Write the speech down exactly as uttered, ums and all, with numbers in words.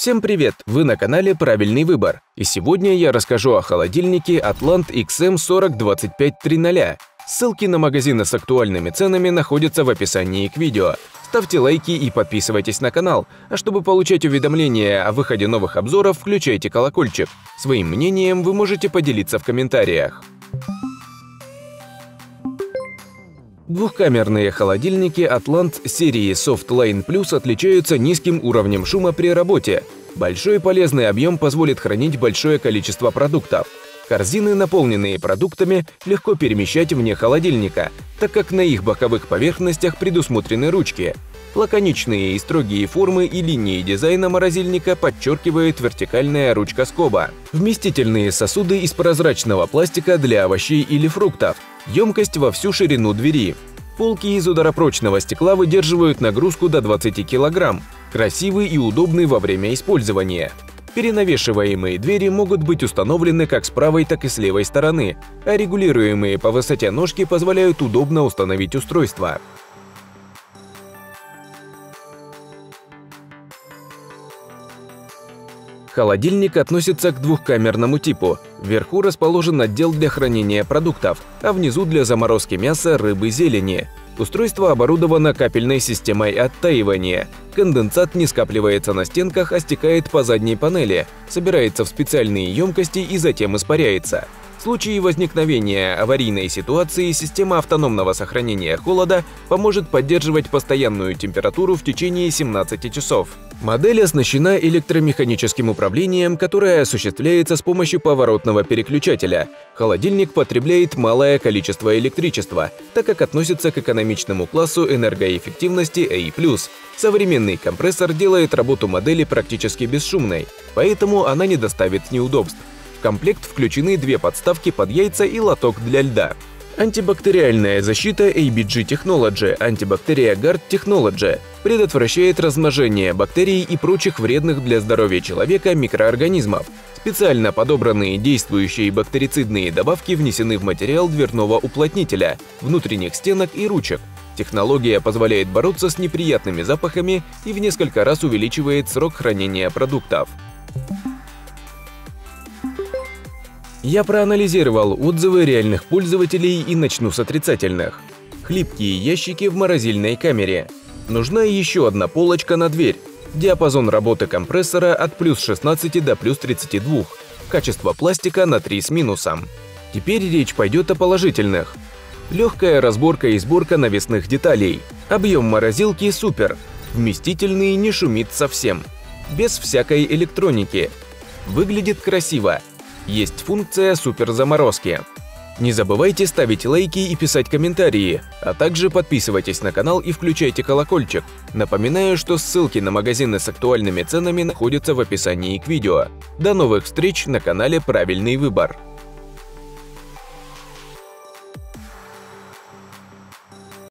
Всем привет! Вы на канале «Правильный выбор». И сегодня я расскажу о холодильнике Atlant икс эм сорок двадцать пять триста. Ссылки на магазины с актуальными ценами находятся в описании к видео. Ставьте лайки и подписывайтесь на канал. А чтобы получать уведомления о выходе новых обзоров, включайте колокольчик. Своим мнением вы можете поделиться в комментариях. Двухкамерные холодильники Atlant серии Softline Plus отличаются низким уровнем шума при работе. Большой полезный объем позволит хранить большое количество продуктов. Корзины, наполненные продуктами, легко перемещать вне холодильника, так как на их боковых поверхностях предусмотрены ручки. Лаконичные и строгие формы и линии дизайна морозильника подчеркивает вертикальная ручка скоба. Вместительные сосуды из прозрачного пластика для овощей или фруктов. Емкость во всю ширину двери. Полки из ударопрочного стекла выдерживают нагрузку до двадцати килограмм. Красивый и удобный во время использования. Перенавешиваемые двери могут быть установлены как с правой, так и с левой стороны, а регулируемые по высоте ножки позволяют удобно установить устройство. Холодильник относится к двухкамерному типу. Вверху расположен отдел для хранения продуктов, а внизу для заморозки мяса, рыбы, зелени. Устройство оборудовано капельной системой оттаивания. Конденсат не скапливается на стенках, а стекает по задней панели, собирается в специальные емкости и затем испаряется. В случае возникновения аварийной ситуации система автономного сохранения холода поможет поддерживать постоянную температуру в течение семнадцати часов. Модель оснащена электромеханическим управлением, которое осуществляется с помощью поворотного переключателя. Холодильник потребляет малое количество электричества, так как относится к экономичному классу энергоэффективности A плюс. Современный компрессор делает работу модели практически бесшумной, поэтому она не доставит неудобств. В комплект включены две подставки под яйца и лоток для льда. Антибактериальная защита эй би джи Technology Antibacteria Guard Technology предотвращает размножение бактерий и прочих вредных для здоровья человека микроорганизмов. Специально подобранные действующие бактерицидные добавки внесены в материал дверного уплотнителя, внутренних стенок и ручек. Технология позволяет бороться с неприятными запахами и в несколько раз увеличивает срок хранения продуктов. Я проанализировал отзывы реальных пользователей и начну с отрицательных. Хлипкие ящики в морозильной камере. Нужна еще одна полочка на дверь. Диапазон работы компрессора от плюс шестнадцати до плюс тридцати двух. Качество пластика на три с минусом. Теперь речь пойдет о положительных. Легкая разборка и сборка навесных деталей. Объем морозилки супер. Вместительный, не шумит совсем. Без всякой электроники. Выглядит красиво. Есть функция суперзаморозки. Не забывайте ставить лайки и писать комментарии, а также подписывайтесь на канал и включайте колокольчик. Напоминаю, что ссылки на магазины с актуальными ценами находятся в описании к видео. До новых встреч на канале «Правильный выбор».